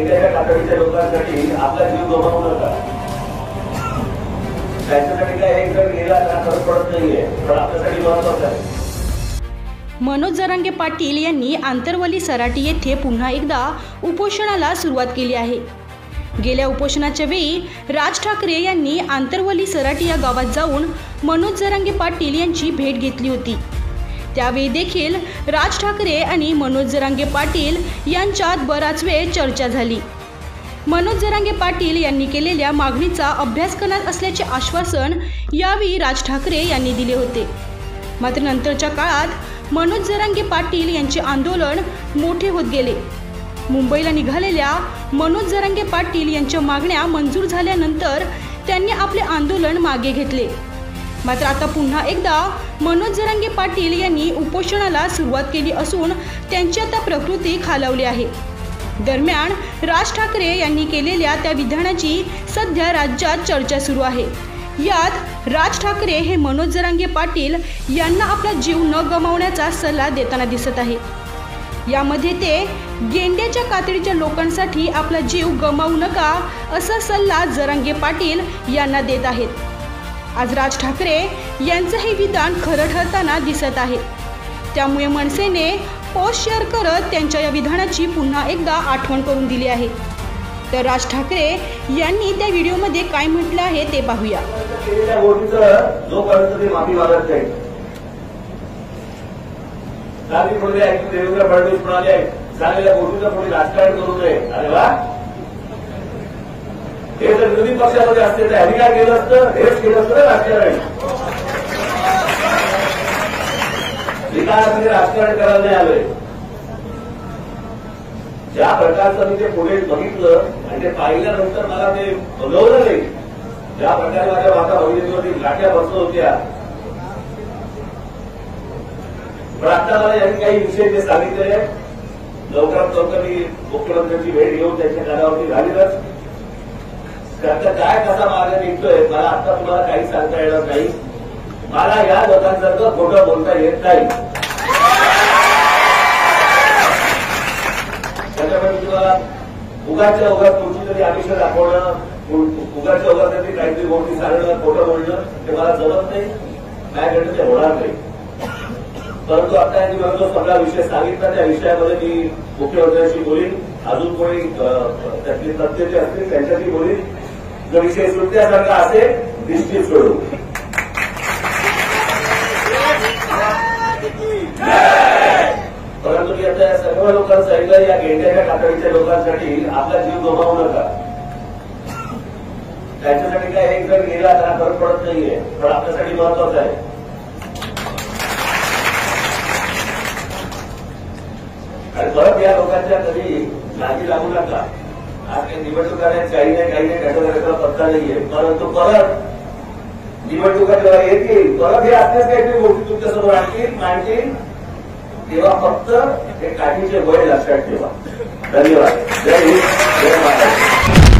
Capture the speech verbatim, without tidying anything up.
गेंड्याच्या कातडीच्या लोकांसाठी आपला जीव गमावू नका. त्यांच्यासाठी काय एक जण गेला तर फरक पडत नाहीये, पण आपल्यासाठी महत्वाचं आहे. मनोज जरांगे पाटील यांनी आंतरवली सराटी येथे पुन्हा एकदा उपोषणाला सुरुवात केली आहे. गेल्या उपोषणाच्या वेळी राज ठाकरे यांनी आंतरवली सराटी या गावात जाऊन मनोज जरांगे पाटील यांची भेट घेतली होती. त्यावेळी देखील राज ठाकरे आणि मनोज जरांगे पाटील यांच्यात बराच वेळ चर्चा झाली. मनोज जरांगे पाटील यांनी केलेल्या मागणीचा अभ्यास करणार असल्याचे आश्वासन यावेळी राज ठाकरे यांनी दिले होते. मात्र नंतरच्या काळात मनोज जरांगे पाटील यांचे आंदोलन मोठे होत गेले. मुंबईला निघालेल्या मनोज जरांगे पाटील यांच्या मागण्या मंजूर झाल्यानंतर त्यांनी आपले आंदोलन मागे घेतले. मात्र आता पुन्हा एकदा मनोज जरांगे पाटील यांनी उपोषणाला सुरुवात केली असून त्यांची आता प्रकृती खालावली आहे. दरम्यान राज ठाकरे यांनी केलेल्या त्या विधानाची सध्या राज्यात चर्चा सुरू आहे. यात राज ठाकरे हे मनोज जरांगे पाटील यांना आपला जीव न गमावण्याचा सल्ला देताना दिसत आहे. यामध्ये ते गेंड्याच्या कातडीच्या लोकांसाठी आपला जीव गमावू नका असा सल्ला जरांगे पाटील यांना देत आहेत. आज राज ठाकरे यांचं हे विधान खरं ठरताना दिसत आहे. त्यामुळे मनसेने पोस्ट शेअर करत त्यांच्या या विधानाची पुन्हा एकदा आठवण करून दिली आहे. तर राज ठाकरे यांनी त्या व्हिडिओमध्ये काय म्हटलं आहे ते पाहूया. माफी मागत नाही. देवेंद्र फडणवीस म्हणाले झालेल्या गोष्टीचं कोणी राजकारण करू नये. अरे वा, हे जर विरोधी पक्षामध्ये असते तर अधिकार केलं असतं, हेच केलं असतं राजकारण. विकासामध्ये राजकारण करायला नाही आलोय. ज्या प्रकारचं मी ते पुढे बघितलं आणि ते पाहिल्यानंतर मला ते बोलवलं नाही. ज्या प्रकारे माझ्या माता भगिनीवरती लाट्या बसत होत्या, पण आता मला यांनी काही विषय जे सांगितलेले लवकरात लवकर मी मुख्यमंत्र्यांची भेट घेऊन त्यांच्या कानावरती झालीच. त्याचा काय कसा मार्ग निघतोय मला आता तुम्हाला काही सांगता येणार नाही. मला या लोकांसारखं खोटं बोलता येत नाही. त्याच्यामुळे तुम्हाला उगाच्या उगाच तुमची तरी आमिष दाखवणं, उगाच्या उगाच तरी काहीतरी गोष्टी सांगणं, खोटं बोलणं ते मला जमत नाही. माझ्याकडे ते होणार नाही. परंतु आता यांनी मला जो सगळा विषय सांगितला त्या विषयामध्ये मी मुख्यमंत्र्यांशी बोलीन. अजून कोणी त्यातली तथ्य जे असतील त्यांच्याशी बोलीन. जो विषय सुटण्यासारखा असेल निश्चित सोडू. परंतु मी आता या सर्व लोकांना सांगितलं, या गेंड्याच्या कातडीच्या लोकांसाठी आपला जीव गमावू नका. त्यांच्यासाठी काय एक जण गेला तर फरक पडत नाहीये, पण आपल्यासाठी महत्वाचं आहे. आणि परत या लोकांच्या कधी नादी लागू नका. आज काही निवडणुका नाही, काही नाही काही नाही त्याचा पत्ता नाहीये. परंतु परत निवडणुका जेव्हा येतील परत हे असल्याच काहीतरी गोष्टी तुमच्यासमोर आणतील मांडतील, तेव्हा फक्त हे काठीचे वय लक्षात ठेवा. धन्यवाद. जय हिंद, जय महाराष्ट्र.